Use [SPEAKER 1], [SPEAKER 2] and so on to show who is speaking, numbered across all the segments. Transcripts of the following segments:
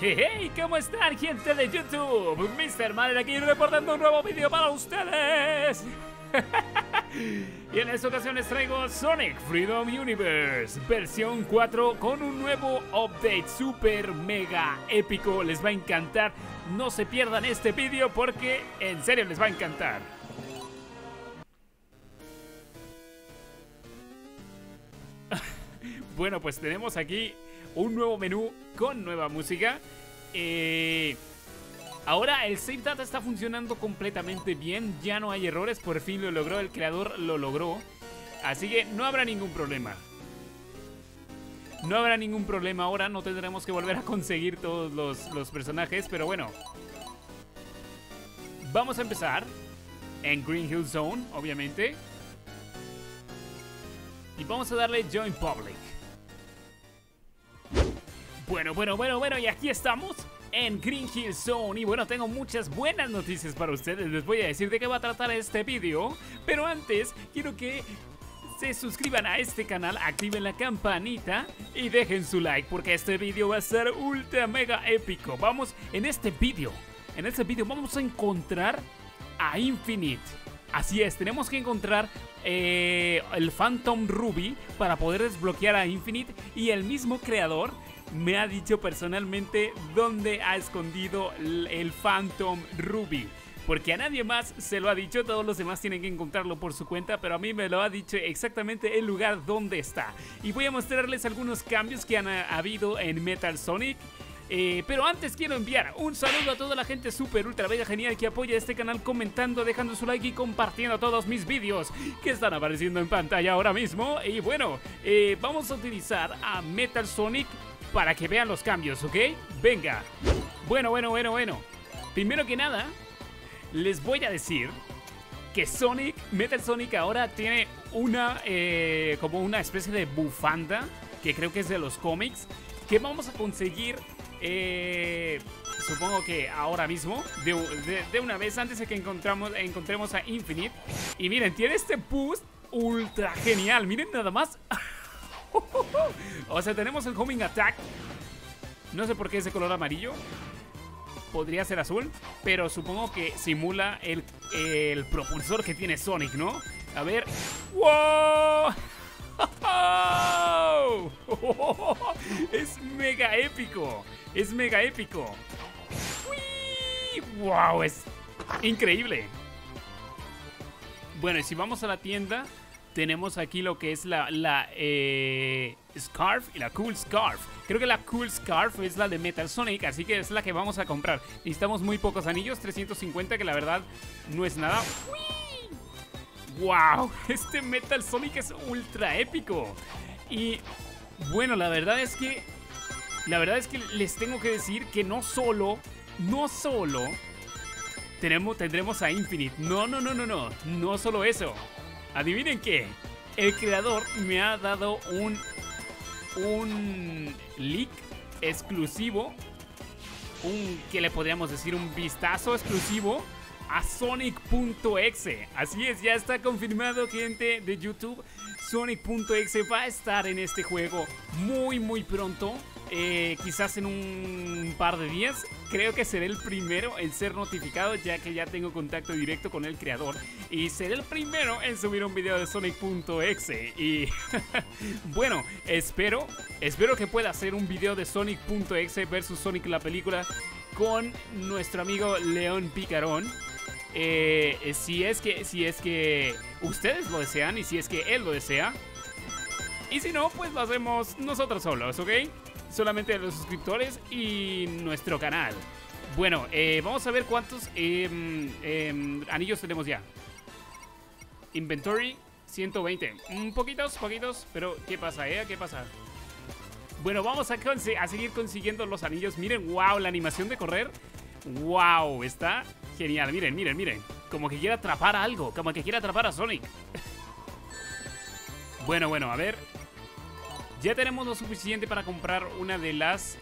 [SPEAKER 1] Hey, ¿cómo están, gente de YouTube? Mr. Madden aquí reportando un nuevo video para ustedes. Y en esta ocasión les traigo Sonic Freedom Universe versión 4 con un nuevo update super mega épico. Les va a encantar. No se pierdan este video porque en serio les va a encantar. Bueno, pues tenemos aquí un nuevo menú con nueva música. Ahora el Save Data está funcionando completamente bien. Ya no hay errores, por fin lo logró. El creador lo logró. Así que no habrá ningún problema. No habrá ningún problema ahora. No tendremos que volver a conseguir todos los personajes. Pero bueno, vamos a empezar en Green Hill Zone, obviamente. Y vamos a darle Join Public. Bueno, y aquí estamos en Green Hill Zone. Y bueno, tengo muchas buenas noticias para ustedes. Les voy a decir de qué va a tratar este video. Pero antes, quiero que se suscriban a este canal, activen la campanita y dejen su like, porque este video va a ser ultra mega épico. Vamos, en este video vamos a encontrar a Infinite. Así es, tenemos que encontrar el Phantom Ruby para poder desbloquear a Infinite. Y el mismo creador me ha dicho personalmente dónde ha escondido el Phantom Ruby, porque a nadie más se lo ha dicho. Todos los demás tienen que encontrarlo por su cuenta, pero a mí me lo ha dicho exactamente el lugar donde está. Y voy a mostrarles algunos cambios que han habido en Metal Sonic. Pero antes quiero enviar un saludo a toda la gente super ultra mega genial que apoya este canal comentando, dejando su like y compartiendo todos mis vídeos que están apareciendo en pantalla ahora mismo. Y bueno, vamos a utilizar a Metal Sonic para que vean los cambios, ¿ok? Venga. Bueno. Primero que nada, les voy a decir que Metal Sonic ahora tiene una como una especie de bufanda, que creo que es de los cómics, que vamos a conseguir, supongo que ahora mismo, de una vez, antes de que encontremos a Infinite. Y miren, tiene este boost ultra genial, miren nada más. O sea, tenemos el Homing Attack. No sé por qué es de color amarillo. Podría ser azul, pero supongo que simula el propulsor que tiene Sonic, ¿no? A ver. ¡Wow! Es mega épico. Es mega épico. ¡Uy! ¡Wow! Es increíble. Bueno, y si vamos a la tienda, tenemos aquí lo que es la Scarf y la Cool Scarf. Creo que la Cool Scarf es la de Metal Sonic, así que es la que vamos a comprar. Necesitamos muy pocos anillos, 350, que la verdad no es nada. ¡Uy! ¡Wow! Este Metal Sonic es ultra épico. Y bueno, la verdad es que les tengo que decir que no solo tendremos a Infinite. No solo eso. Adivinen qué, el creador me ha dado un leak exclusivo, que le podríamos decir un vistazo exclusivo a Sonic.exe. Así es, ya está confirmado, gente de YouTube. Sonic.exe va a estar en este juego muy pronto. Quizás en un par de días. Creo que seré el primero en ser notificado, ya que ya tengo contacto directo con el creador. Y seré el primero en subir un video de Sonic.exe. Y bueno, espero que pueda hacer un video de Sonic.exe versus Sonic la película con nuestro amigo León Picarón. Si es que ustedes lo desean y si es que él lo desea. Y si no, pues lo hacemos nosotros solos, ¿ok? Solamente los suscriptores y nuestro canal. Bueno, vamos a ver cuántos anillos tenemos ya. Inventory 120. Poquitos, pero ¿qué pasa, ¿Qué pasa? Bueno, vamos a seguir consiguiendo los anillos. Miren, wow, la animación de correr. Wow, está genial. Miren. Como que quiere atrapar algo, como que quiere atrapar a Sonic. Bueno, a ver. Ya tenemos lo suficiente para comprar una de las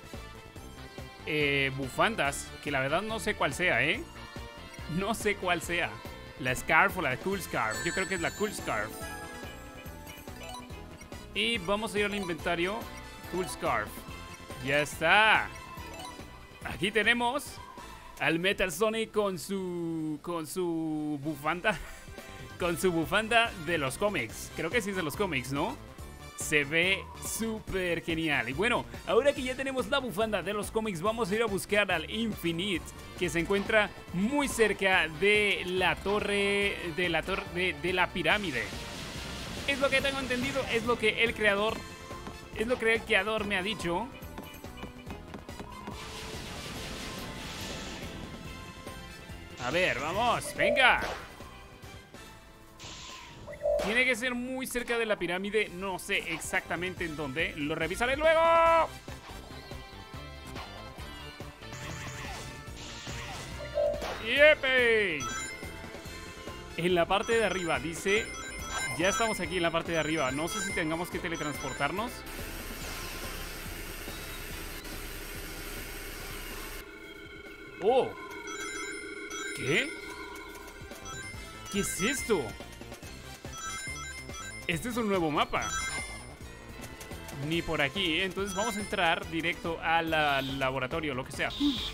[SPEAKER 1] bufandas, que la verdad no sé cuál sea, No sé cuál sea. La Scarf o la Cool Scarf. Yo creo que es la Cool Scarf. Y vamos a ir al inventario. Cool Scarf. Ya está. Aquí tenemos al Metal Sonic con su bufanda. Con su bufanda de los cómics. Creo que sí es de los cómics, ¿no? Se ve súper genial. Y bueno, ahora que ya tenemos la bufanda de los cómics, vamos a ir a buscar al Infinite, que se encuentra muy cerca de la torre, de la pirámide. Es lo que tengo entendido, es lo que el creador me ha dicho. A ver, vamos, venga. Tiene que ser muy cerca de la pirámide. No sé exactamente en dónde. Lo revisaré luego. ¡Yepe! En la parte de arriba, dice. Ya estamos aquí en la parte de arriba. No sé si tengamos que teletransportarnos. ¡Oh! ¿Qué? ¿Qué es esto? Este es un nuevo mapa. Ni por aquí, ¿eh? Entonces vamos a entrar directo al laboratorio, lo que sea.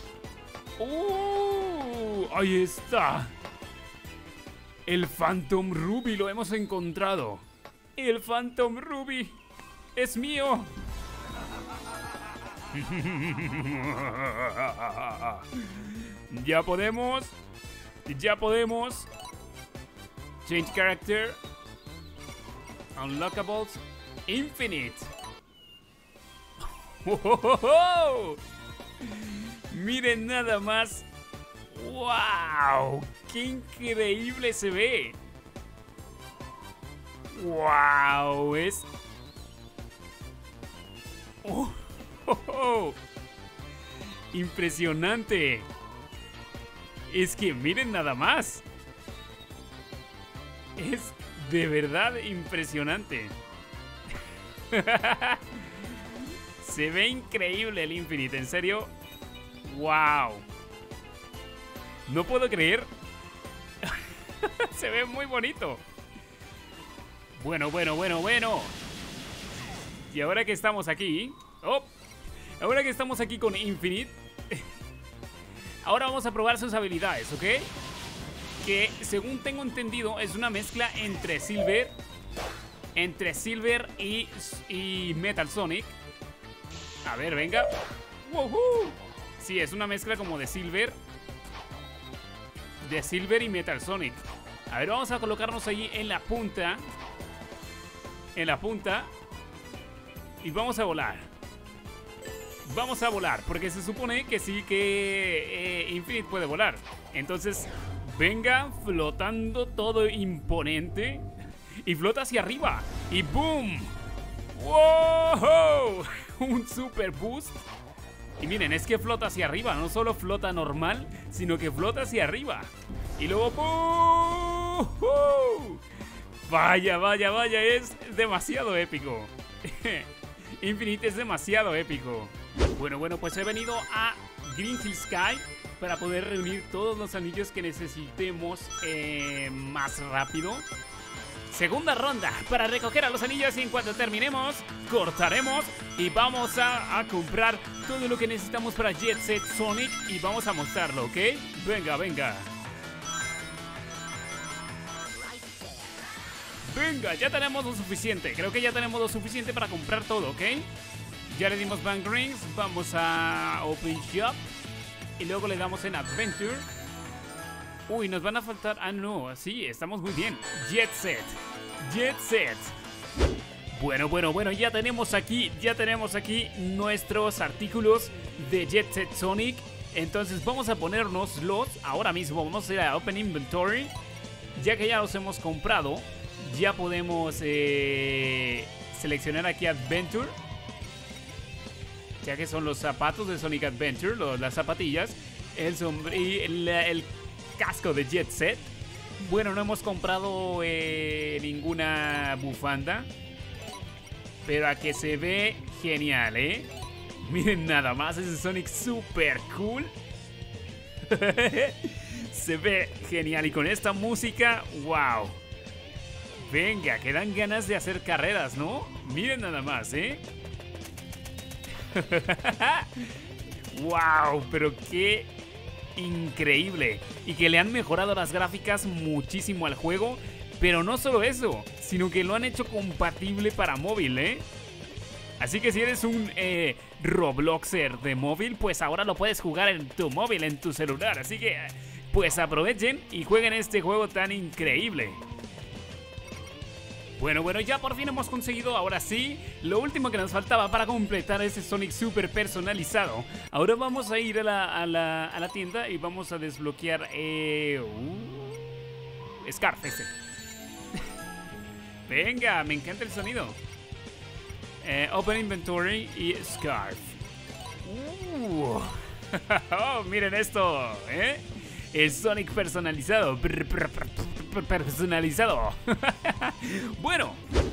[SPEAKER 1] Ahí está. El Phantom Ruby lo hemos encontrado. El Phantom Ruby es mío. Ya podemos change character. Unlockables Infinite. ¡Oh! Miren nada más. ¡Wow! ¡Qué increíble se ve! ¡Wow! Es... ¡Oh! ¡Impresionante! Es que miren nada más. Es de verdad impresionante. Se ve increíble el Infinite, en serio. ¡Wow! No puedo creer. Se ve muy bonito. Bueno. Y ahora que estamos aquí... Ahora que estamos aquí con Infinite, ahora vamos a probar sus habilidades, ¿ok? Que según tengo entendido es una mezcla entre Silver y Metal Sonic. A ver, venga. ¡Woohoo! Sí, es una mezcla como de Silver y Metal Sonic. A ver, vamos a colocarnos ahí en la punta. Y vamos a volar. Vamos a volar, porque se supone que sí que Infinite puede volar. Entonces, venga, flotando todo imponente. Y flota hacia arriba. Y ¡boom! ¡Wow! Un super boost. Y miren, es que flota hacia arriba. No solo flota normal, sino que flota hacia arriba. Y luego ¡boom! Vaya, es demasiado épico. Infinite es demasiado épico. Bueno, pues he venido a Green Hill Sky para poder reunir todos los anillos que necesitemos más rápido. Segunda ronda para recoger a los anillos, y en cuanto terminemos, cortaremos y vamos a comprar todo lo que necesitamos para Jet Set Sonic y vamos a mostrarlo, ¿ok? Venga. Venga, ya tenemos lo suficiente. Creo que ya tenemos lo suficiente para comprar todo, ¿ok? Ya le dimos Bank Rings, vamos a Open Shop y luego le damos en Adventure. Uy, nos van a faltar... Ah, no, sí, estamos muy bien. Jet Set. Bueno, ya tenemos aquí nuestros artículos de Jet Set Sonic. Entonces vamos a ponérnoslos ahora mismo. Vamos a ir a Open Inventory. Ya que ya los hemos comprado, ya podemos seleccionar aquí Adventure, ya que son los zapatos de Sonic Adventure, las zapatillas, el casco de Jet Set. Bueno, no hemos comprado ninguna bufanda, pero a que se ve genial, ¿eh? Miren nada más, ese Sonic super cool. Se ve genial y con esta música, wow. Venga, que dan ganas de hacer carreras, ¿no? Miren nada más, ¿eh? ¡Wow! Pero qué increíble. Y que le han mejorado las gráficas muchísimo al juego. Pero no solo eso, sino que lo han hecho compatible para móvil, ¿eh? Así que si eres un Robloxer de móvil, pues ahora lo puedes jugar en tu móvil, en tu celular. Así que pues aprovechen y jueguen este juego tan increíble. Bueno, ya por fin hemos conseguido, ahora sí, lo último que nos faltaba para completar ese Sonic super personalizado. Ahora vamos a ir a la tienda y vamos a desbloquear Scarf ese. Venga, me encanta el sonido. Open Inventory y Scarf. Oh, miren esto, ¿eh? El Sonic personalizado. Personalizado. Bueno,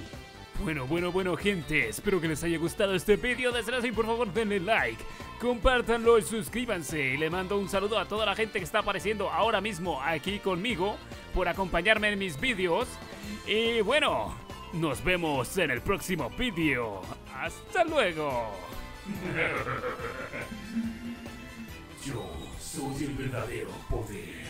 [SPEAKER 1] gente, espero que les haya gustado este vídeo. Desde luego, por favor, denle like, compártanlo y suscríbanse. Y le mando un saludo a toda la gente que está apareciendo ahora mismo aquí conmigo por acompañarme en mis vídeos. Y bueno, nos vemos en el próximo vídeo. ¡Hasta luego!
[SPEAKER 2] Yo soy el verdadero poder.